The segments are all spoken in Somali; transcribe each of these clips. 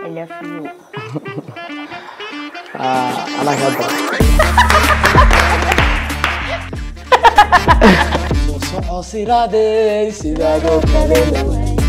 I love you. أنا كذا. سيرادي سيرادو كذا.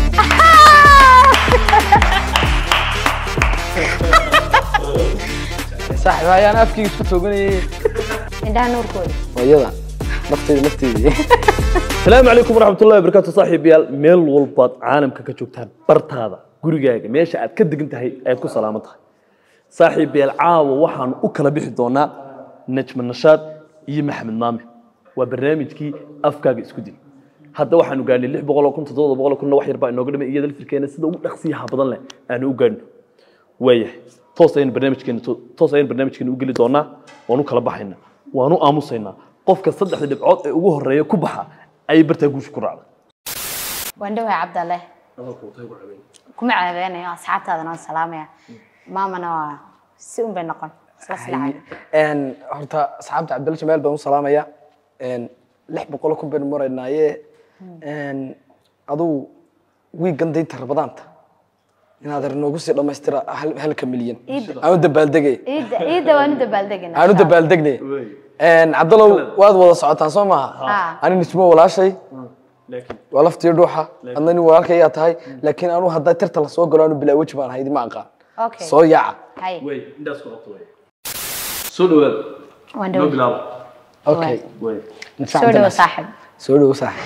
صح هاي أنا أفكي شو تقولي. عندها نور كود. ويلا نفتي. السلام عليكم ورحمة الله وبركاته صاحبيال ميل والباد عالمka ka joogtaan bartaada gurigaaga meesha aad ka degan tahay ay ku salaamo tahay صاحبيال caawa waxaan u kala bixi doonaa najma nashaad iyo maxamed maame waa barnaamijkii afkaaga isku dil hadda waxaan u gaarnay 600 700 wax yar baa inooga dhimay iyada lafirkeena sida ugu dhaqsiyaha badan leh aan u gaarno waaya toosayeen barnaamijkeena u geli doonaa waan u kala baxaynaa waan u aamusaynaa qofka saddexda dhibcood ee ugu horeeya ku baxa ay bartaa guush ku raacday وندوها عبد الله كم عابين يا أصحابتي هذا ناس سلامة ماما أنا سوم بنقل إن هرتا أصحابتي عبد الله جمال بنو سلامة يا إن لحب قولكم بين مرة الناية إن أدو ويجندي تربضانت إن هذا النوجس لما يسترى هل كمليين أنا دبال دقي إيه وأنا دبال دقي أنا دبال دقني إن عبد الله واد وضع ساعتان صومها أنا نسمه ولا شيء ولا فتير روحه أنني وراك يا تهاي لكن أنا هذا ترتل الصوت قالوا بلا وجه ما هيدي ما قال أوكي صويع هاي وي نداس قطوي سودو وندو بلا أوكي وي سودو صاحب سودو صاحب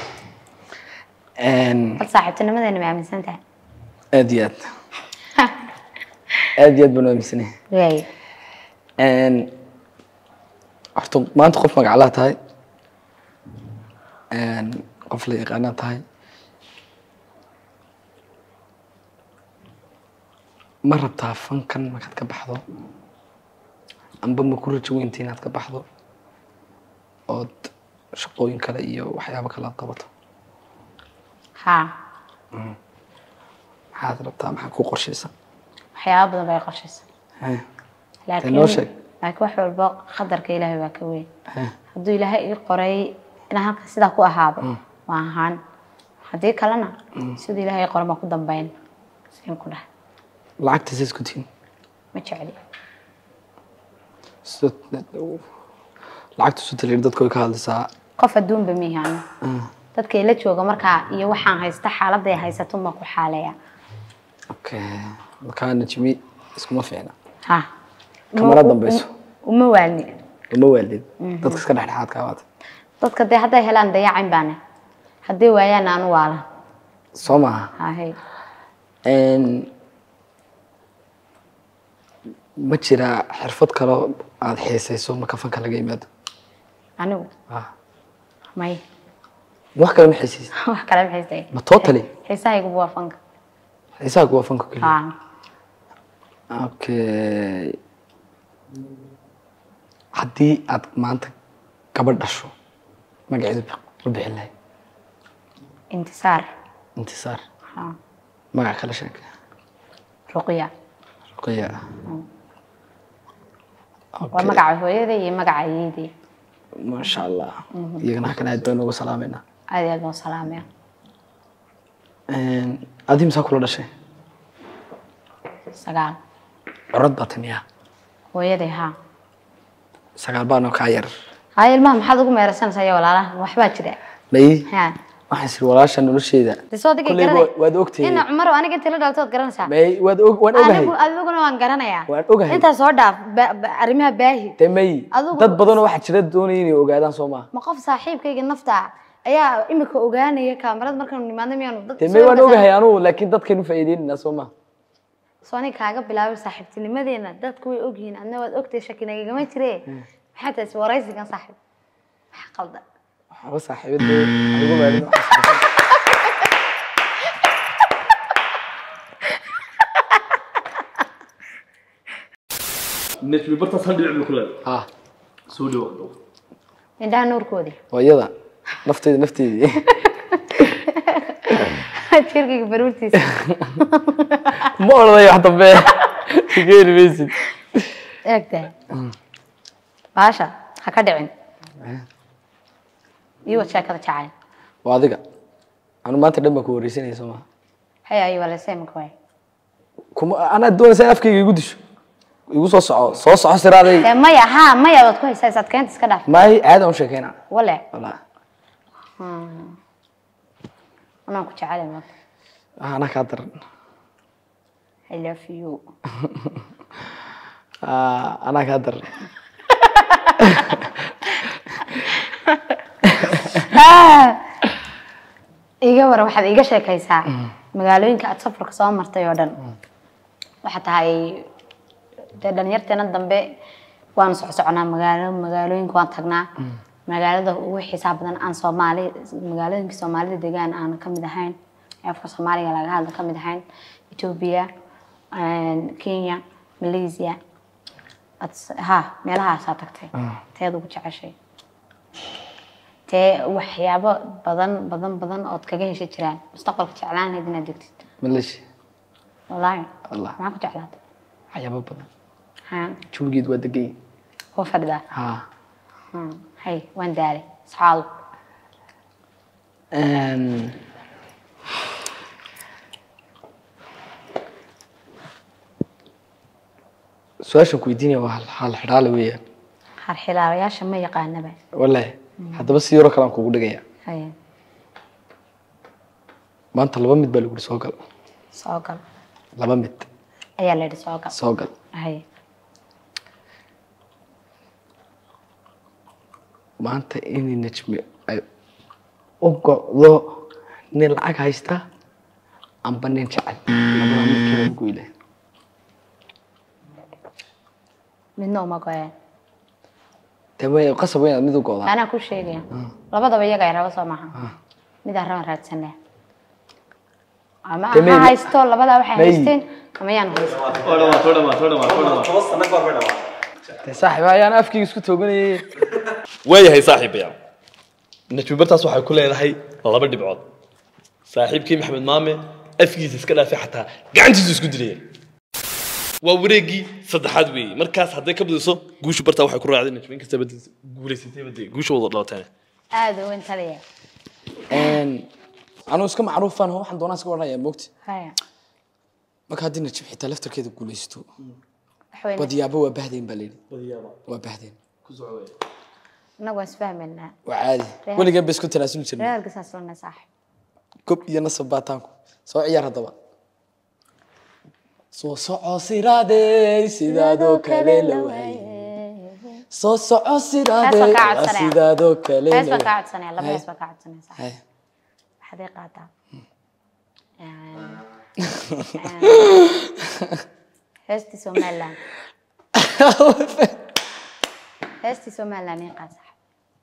إن صاحب تنا ماذا نبي من سنتين أديات بنو مسني وي إن أرتم ما أنت خوف مقالات هاي إن قفلي قناة هاي مرة بتعرفن كان ما كنت كبحضه أم بمكرر شوي انتين هاد كبحضه أود شقوين كلا إياه وحياة كلا قبضه ها هذا ربطها محكو قرشيسة حياة بدنا بقى قرشيس لكن لكن واحد الباق قدر كإلهي باكوي هدو إلهي قري أنا هنك سيدا كو أهابي وهان هدي كلنا سيد إلهي قري ما كدام بين سين كله لعك تسيس كتين ما تشعلي لعك تسوت اللي ردت كوي كهذا ساعة قف الدون بمي يعني dadka ila jooga marka iyo waxaan haysta xaaladda ay haysato ma ku xaaleeya okay markaan jimi isku ma fiicna ha kamara dambayso uma waalid dadka iska dhaxdhaxaad ka waad dadka hadday helaan dayacin baana hadday waayaan aan waala Soma hay ma jira xirfad kale aad xiisayso marka fanka laga yimaado anigu may wax kale ma xiisayso wax kale ma xiisay ma totally xiisaygu waa fanka xiisaygu waa fanka kaliya okay haddii aad maanta gabadh dhasho magaceedu ma bixin lahayd intisaar magac kale sheeg ruqya okay magaca hooyaday iyo magaca ayeeday ma sha Allah iyagana halkan aad baan ugu salaameynaa aad u salaamaya adim saa kula dhashay sagaal orod bataniya hooyaday sagaal baan ka yar hay ilmaha maxaad ugu meeraysanaysaa ya walaalaha waxba jira may waxaan sir walaasha nolosheeda soo digay garanay waad ogtay in Umar aniga inta la dhaltood garanaysaa may waan ogahay adiguna waan garanayaa waan ogahay inta soo dhaaf arimaha baahi tamay dad badan waxa jira doonayay inay ogaadaan Soomaa ma qof saaxiibkayga nafta ayaa imika ogaanaya kaamirad markaan nimaadna miyaanu dad tamay waan ogahay anu laakiin dadkaynu faa'iideynaa Soomaa sooni kaaga bilaabay saaxiibtinimadeena dadku way ogyihiin adna waad ogtay shakinayga ma jiree maxaa taas waraysigan saaxiib waxa qaldan waxa saaxiibada anigu maalinta نجمي برتا صندوق الكلاب سودي وحده عندها نور كودي ويدا نفتي تيركي برورتيس ما أرضي حتى بيه غير بيسد اكده باشا هكدعين ايوه شاكده جعل وادقه انا ما تدم ku wareysanayso ma hay ay wala same way أنا دون سأف كي يقولش يقول صوص سرادي ما يا وتكون سايسات كانت سكدا ما هي هذا مش كينا ولا والله أنا كنت عالم أنا كاتر I love you أنا كاتر iga war waxaad iga sheekaysaa magaalooyinka aad safarka soo martay oo dhan waxa tahay dhalinyarteena dambe waan soconaa magaalooyinka waan tagnaa magaalada ugu xisaab badan aan Soomaali magaalooyinka Soomaalida deegaan aan ka mid ahayn afka Soomaaliga laga hadlo ka mid ahayn Ethiopia Kenya Malaysia meelahaas aad tagtay teed ugu jeceshay waxyaabo badan oo kaga heshay jiraan mustaqbalka jeclaan inaad degtid ملش والله الله ما كنت جeclaad waxyaabo badan ها joogeed waa degay هو فردا ها هاي وين داري صحاب سؤال كويديني وحال حرالة ويا حرحلا يا شما يقانا با والله حتى بس يورو كلام كوغو دغيا هاي ما انت لبا ميد با لغو سوغل لبا ميد ايا ليدي سوغل هاي ما انت اني نجمي اوغو nin lacag haysta amba nin jecel labada mid kale ugu ilaa midna uma go'ay tamay qasab weyn mid u go'da ana ku sheegay labadaba iyaga ay rabo Soomaha mid aan raba raadsanay ama haysto labada waxay haysteen ama yaan haysto saaxiib ayaan afkiga isku tooganayay waayahay saaxiibayaal najmibartaas waxay ku leedahay laba dhibcood saaxiibkii maxamed maame afkiisa iska dhaafay xataa gacantiisa isku dilay waa wareegii saddexaad weeyay markaas haday ka badiso guushu barta waxay ku raacday najmin kasta bad guuleysatay bad guushu wada dhawtaan aad u inta leeyahay anu iska macruufan waxaan doonaa iska warnaya moogti haya marka hadii najib xitaa laftarkeeda guuleysto badiyaabo waa bahdeen baleed waa bahdeen ku socday naga isfahmina waa caadi waliga bas ku tanaasul jirnay reerka saasna saaxiib كوب ينصب باتانكو سو عيار هذا سو سيرادي سيدادو كليلوي سو سيرادي سيدادو كليلوي هاي قاعد سنه لا بس قاعد سنه صح حديقه هستي سومالان هستي سومالان قاعد صح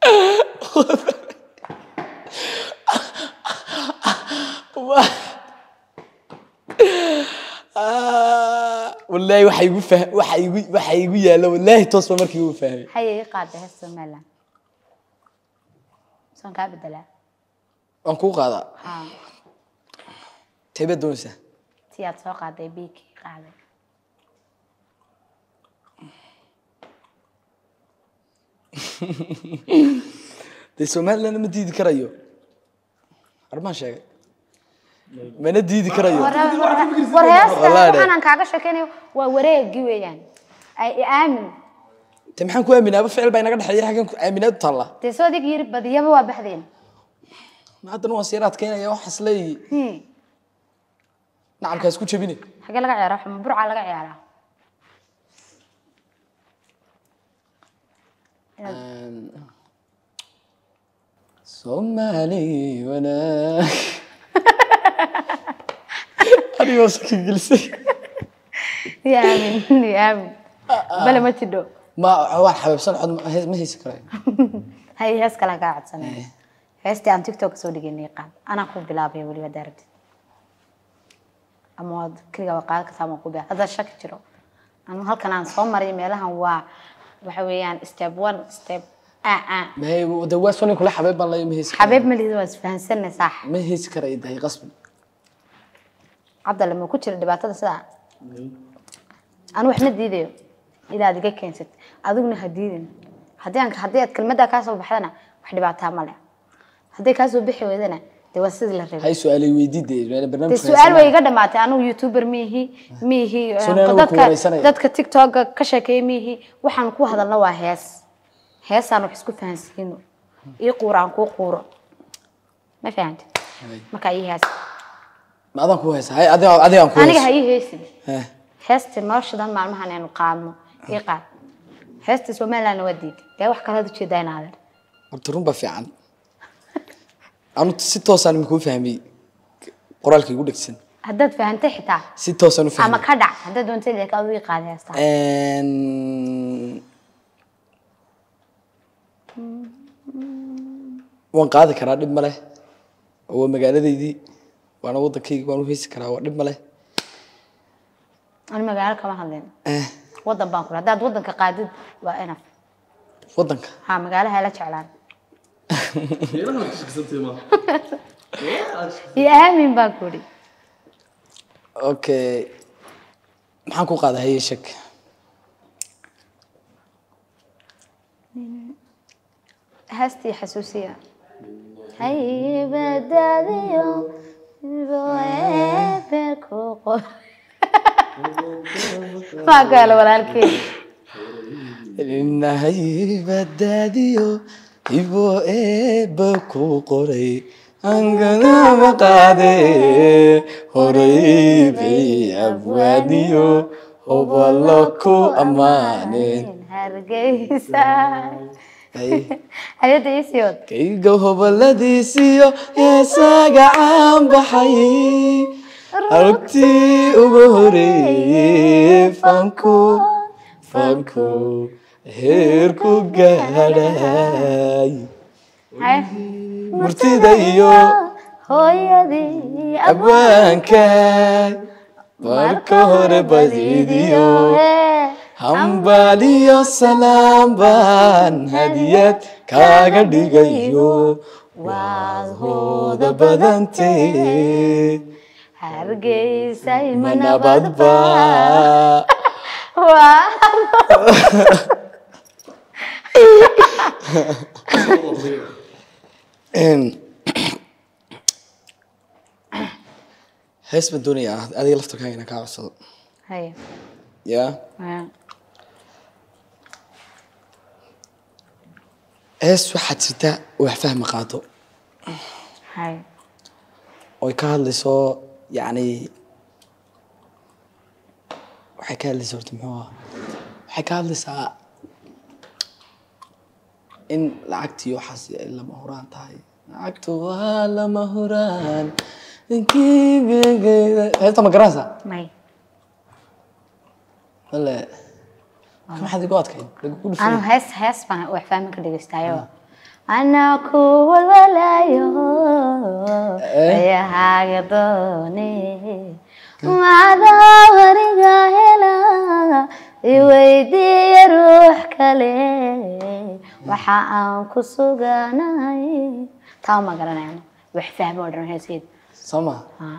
والله waxay igu yaalo wallahi toos markii uu fahmay hay qaad heesto meelan san ka bedela aan ku qaada tebe doonsa ti aad soo qaaday biiki qaaday de Soomaaliland ma diidi karayo armaan sheegay mana diidi karayo waxaan kaaga sheekaynayo waa wareegi weeyaan ay aamin te maxaan ku aaminaaba ficil bay naga dhaxeeyay xagan ku aaminaad talla te soo dig yiri badiyaba waa baxdeen ma hadan waa siiraad keenaya wax islay nacamka isku jabine xaga laga ciyaaro xuma burca laga ciyaaro Somali wana أنا وصلت جلسي يا آمين بلا ما تدو ما واحد حبيب صنع ما هي سكرين هاي هسك لا قاعد سنة هستي عن تيك توك سودي جني قاعد أنا أقول بلابي ولي بدرت أما كذا وقال كثام أقول هذا الشك ترى أنا هل كان صوم مريم مالها هو وحويان step 1 step ما هي ودوا سوني كل حبيب الله ما هي سكرين حبيب ملي هو فهم سنة صح ما هي سكرين ده غصب عبد الله لما كنت الدباتة ساعة أنا وإحنا ديديو إذا دقيقة كنست أذوقنا هديدين هديانك هديت كلمة كاسو بحدنا وحدي بعتها ملأ هدي كاسو بحي وذنا dee waa sidii la rabay hay su'aalay weydiiday dee barnaamijka su-aal way iga dhamaatay anigu youtuber miihi Sunnada wuu ku wareysanaya. dadka tiktok ka sheekeeyay miihi waxaan ku hadalna waa heesaan wax isku fahansiino ii quuraan ku quuro ma fahantay marka ii hees ma adan ku haysa hay adiga ku aniga haysa hay heesin heesta noloshadan maalmahan aynu qaadno ii qaad heesta Soomaaliland waa diid dee wax kala jeedaynaadeen horta run ba fiican anu si toosan ma ku fahmay qoraalkii ugu dhigsan haddaad fahantay xitaa si toosan u fahmay ama ka dhac haddaad doontay leeyahay ka ii qaad heesta waan qaadi karaa dhib ma leh oo magaaladeydii waana wadankayga waan u heesi karaa waa dhib ma leh أنا مقالة كمان هذين وضن بانكور هذا وضن كقادد وأنا wadanka ها مقالة هلا شعلان يا أهمين بانكوري okay maxaan ku qaadaa hay shak هستي حسوسية هاي بداديو بوابكو ما قال ولا الكل inahay badadiyo ibo eebku qoray angana maqade horay bay abwaniyo hobalaku amaanen هرجيسا ay هيا ديسيود kayga hobaladiisiyo heesaga caan baxay aragtii ugu horeeyay fanku heerku gaadhay هاي murtida iyo hooyadii abwaanka marka hore badidiyo hambaliyo salaam baan hadiyad kaaga dhigayo waad hooda badantee hargeysay ma nabadba hees baan doonayaa adiga laftarkaaga inaan kaa codsado هيا yaa hees waxaad jirtaa wax fahmi qaado هيا oy ka hadlayso yacni waxay ka hadlaysaa horta muxuu ahaa waxay ka hadlaysaa in lacagtii waxaas ay lama huraan tahay lacagtu waa lama huraan heesta ma garanaysaa ماي wale maxaad igu adkayn lagugu dhufay أنا هس بنا وحفاهم كده يستايو أنا كول ولا يو يا حاجة دوني ما دوري جاهلا يويدي يروح كلي وحقا كسوغاناي تاو ما قرنا يعني وحفاهم ودرن هسيد soo ma ها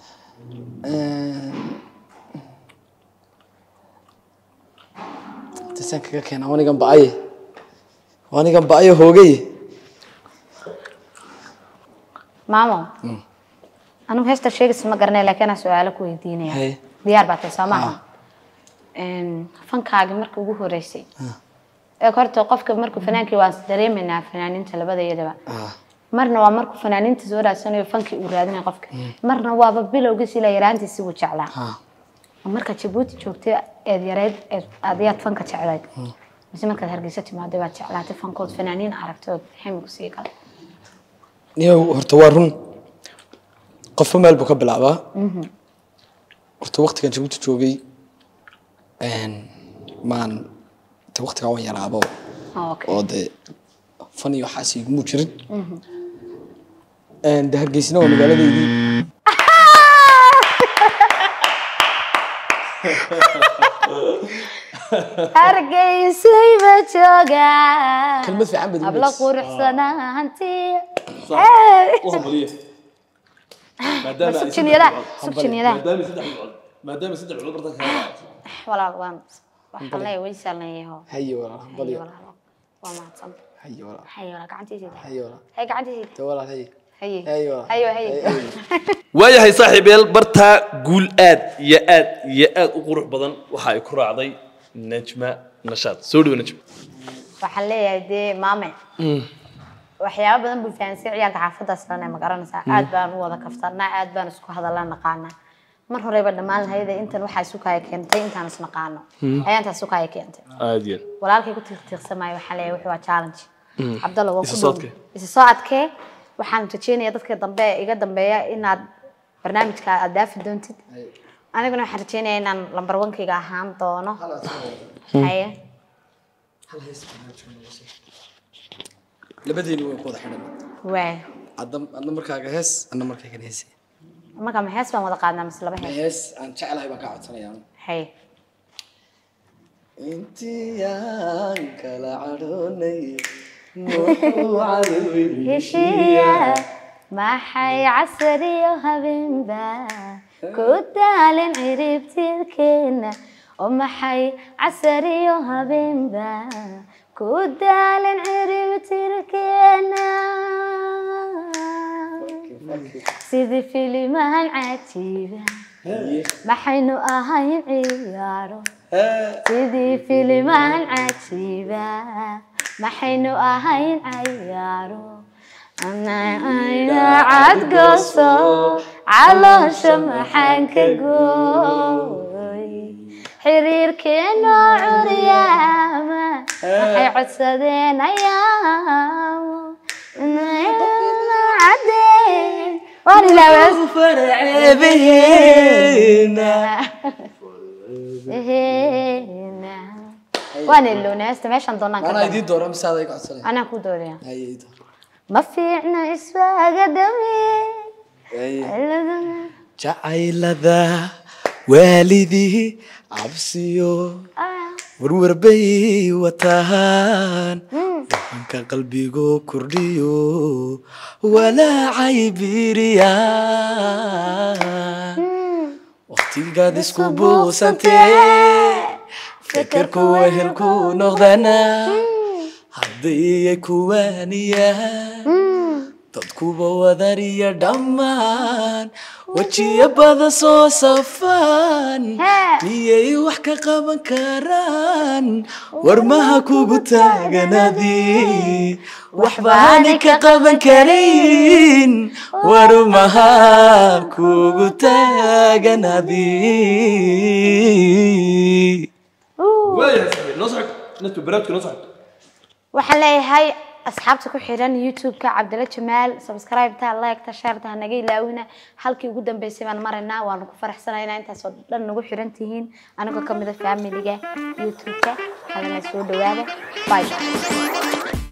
tasaan kaga keena wanigan ba'aye hoogay ماما أنا هسه شيء اسمه قرني لكن أنا سؤالك ويديني هي. ديار باتسامع فنكاغ markii ugu horeysay ee horta qofka markuu fanaankii waan dareemayna fanaaniinta labada iyadaba marna waa markuu fanaaniinta soo raadsanayo fankii uu raadinayo qofka marna waa bilowgiisa ila yaraantiisa uu jeclaa marka Djibouti joogtay ee yareed aad fanka jeclayd mise markaad Hargeysa timaado baad jeclaatay fankood fanaaniin aragtood ximi ku sii gal niyow horta waa run qofka meel buu ka bilaabaa horta waqtigan Djibouti joogay maan ta waqtiga waan yaraabo okay oo de fan iyo waxaas iguma jirin de Hargeysina waa magaaladeydii Hargeysa iba jooga kelmad fiican baad abla quruxsanaanti maadaama saddex cudurad bartan ka walaal waan waxaan leeyahay weysalnayo hayo walaal baliyo waa mahadsan hayo walaal hayo gacantiisa hayo walaal hay gacantiisa te walaal hayo هي أيوة. ايوه waayahay saaxiibayaal bartaa guul aad iyo aad iyo aad u qurux badan waxa ay ku raacday najma nashaad soo dhawo najma waxaan leeyahay dee maame waxyaabo badan buu fahansay ciyaalka xaafadaas lana ma garanaysaa aad baan u wada kaftarnaa aad baan isku hadalaa naqaana mar horeba dhamaan lahayda intan waxa isu kaay keentay intaan is naqaano ayaanta isu kaay keentay aad iyo walaalkay ku tiirtiirsamay waxaan leeyahay wuxuu waa challenge Abdallah waa ku Isa soo adkee waxaan rajeynayaa dadka dambe iga dambeeya inaad barnaamijka aad daafi doontid aniguna waxaan rajeynayaa inaan lambar 1-kayga ahaan doono haye labadiina way ku wada xidhan waay adna markaaga hees adna markayga hees marka ma hees baan wada qaadnaa mise laba hees hees aan jecelahay baan ka codsanayaa haye intiyaan kala cadhoonay muxuu cadowi heshiya maxay casriyo habeenba ku daalin ciribtirkeena oo maxay casriyo habeenba ku daalin ciribtirkeena sidii filimaan cajiiba maxaynu ahayn ciyaaro sidii filimaan cajiiba maxaynu ahayn ciyaaro أنا عاد قصو على شمحان كقوي حرير كينو عريامة حي عدسدين أيام عدين واني لا بس فرعي بهنا هنا واني اللوناس تماشي نضلنا أنا يدي دورة مساعدة يقعد أنا كو دوريا هاي يدور ما فينا إسواق دمي jacaylada waalidii cabsiyo warwarbay wataan waxaanka qalbigo kordhiyo walaacay biiriyaan waqtigaad isku buusantee fikirku wehelku noqdana haddii ay kuwaaniyaan dadkuba wadariya dhammaan wajiya bada soo safaan miyay wax ka qaban karaan warmaha kugu taaganadii waxba hani ka qaban karayn warmaha kugu taaganadii waayahay saaxiib noo socod nato baraadku noo socod waxaan leeyahay asxaabta ku xiran YouTube-ka Cabdalla Jamaal subscribe ta like ta share ta naga ilaawina halkii ugu dambeysay baan maraynaa waan ku faraxsanahay intaas oo dhan nagu xiran tihiin anagoo kamid ah family-ga YouTube-ka hadana soo dhawaada bye